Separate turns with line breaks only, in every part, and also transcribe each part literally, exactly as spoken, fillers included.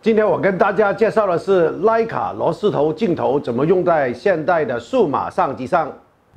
今天我跟大家介绍的是徕卡螺丝头镜头怎么用在现代的数码相机上。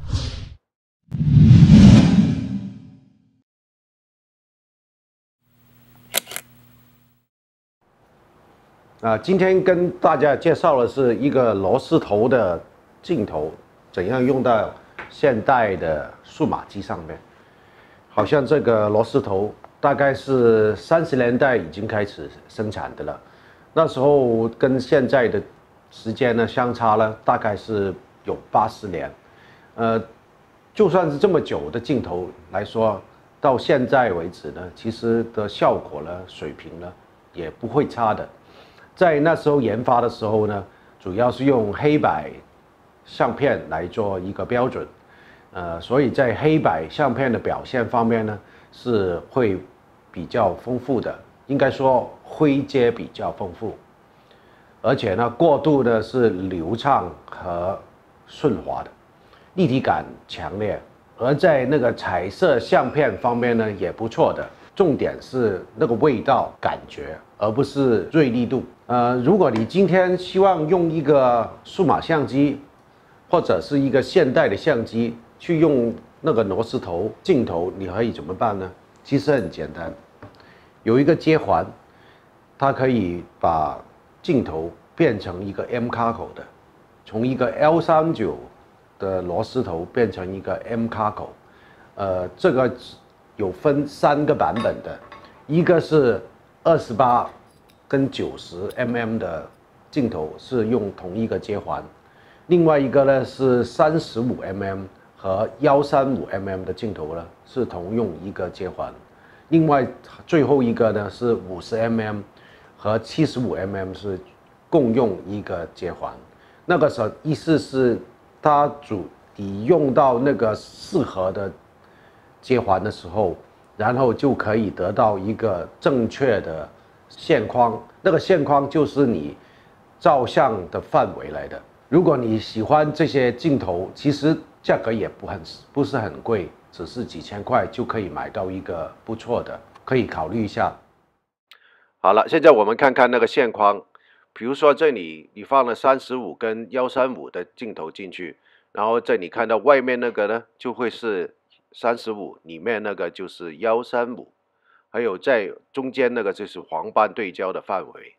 啊，今天跟大家介绍的是一个螺丝头的镜头怎样用到现代的数码机上面。好像这个螺丝头大概是三十年代已经开始生产的了。 那时候跟现在的时间呢相差了大概是有八十年，呃，就算是这么久的镜头来说，到现在为止呢，其实的效果呢、水平呢也不会差的。在那时候研发的时候呢，主要是用黑白相片来做一个标准，呃，所以在黑白相片的表现方面呢，是会比较丰富的。 应该说灰阶比较丰富，而且呢过渡的是流畅和顺滑的，立体感强烈。而在那个彩色相片方面呢也不错的，重点是那个味道感觉，而不是锐利度。呃，如果你今天希望用一个数码相机或者是一个现代的相机去用那个螺丝头镜头，你可以怎么办呢？其实很简单。 有一个接环，它可以把镜头变成一个 M 卡口的，从一个 L 三九的螺丝头变成一个 M 卡口。呃，这个有分三个版本的，一个是二十八跟九十 mm 的镜头是用同一个接环，另外一个呢是三十五 mm 和一三五 mm 的镜头呢是同用一个接环。 另外，最后一个呢是五十 mm 和七十五 mm 是共用一个接环。那个时候意思是，它主你用到那个适合的接环的时候，然后就可以得到一个正确的线框。那个线框就是你照相的范围来的。如果你喜欢这些镜头，其实价格也不很不是很贵。 只是几千块就可以买到一个不错的，可以考虑一下。好了，现在我们看看那个线框，比如说这里你放了三十五跟一三五的镜头进去，然后这里看到外面那个呢就会是三十五，里面那个就是一三五，还有在中间那个就是黄斑对焦的范围。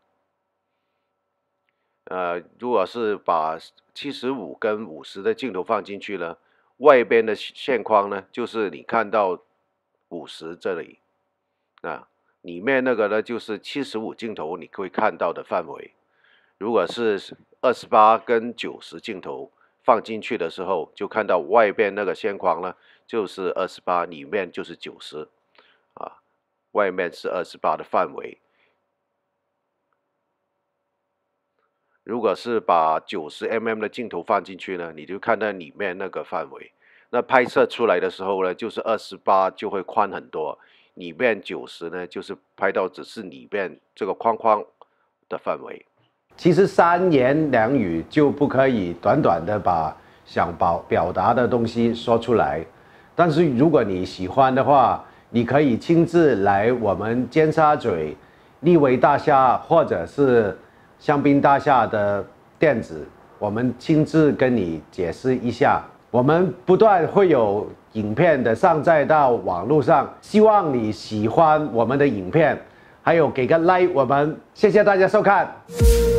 呃，如果是把七十五跟五十的镜头放进去呢？ 外边的线框呢，就是你看到五十这里，啊，里面那个呢就是七十五镜头你会看到的范围。如果是二十八跟九十镜头放进去的时候，就看到外边那个线框呢就是二十八，里面就是九十，啊，外面是二十八的范围。 如果是把九十 mm 的镜头放进去呢，你就看到里面那个范围。那拍摄出来的时候呢，就是二十八就会宽很多，里面九十呢，就是拍到只是里面这个框框的范围。其实三言两语就不可以短短的把想表表达的东西说出来。但是如果你喜欢的话，你可以亲自来我们尖沙咀利维大厦或者是 香槟大厦的店子，我们亲自跟你解释一下。我们不断会有影片的上载到网络上，希望你喜欢我们的影片，还有给个 like 我们，谢谢大家收看。